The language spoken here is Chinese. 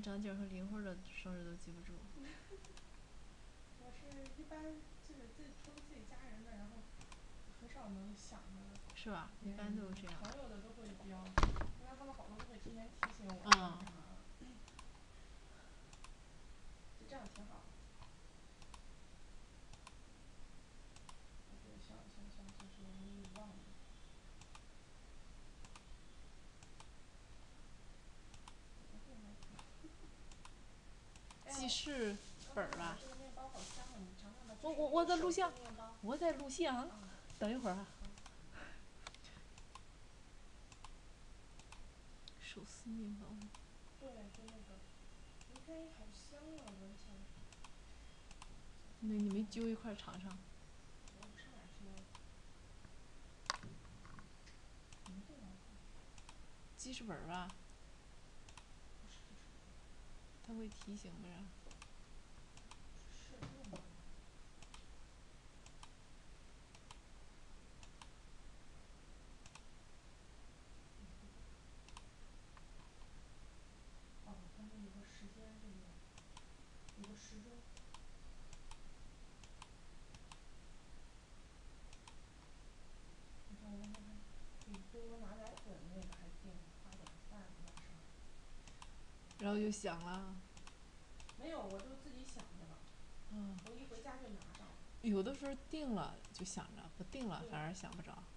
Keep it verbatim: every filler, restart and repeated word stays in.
张静和林慧的生日都记不住。 我是一般就是自除了自己家人的，然后很少能想的。 是吧？一般都这样。 朋友的都会比较，因为他们好多都会提前提醒我。 嗯。 就这样挺好的。我觉得想想想就是容易忘的。 记事本儿吧。 这个面包好香啊，你尝尝吧。 我我我在录像，我在录像， 啊、 等一会儿啊。手撕面包。 对，就那个，你看，好香啊，闻起来。 那你没揪一块尝尝？ 我不上哪揪。什么电脑课？ 记事本吧。 不是记事本。 它会提醒的呀。 是设定的。哦，它那有个时间，对不对？有个时钟。你看我那天还给多多拿奶粉，那个还定八点半晚上。 然后就响了。 没有，我就自己想着了。 嗯。 我一回家就拿上了。 有的时候定了就想着，不定了反而想不着。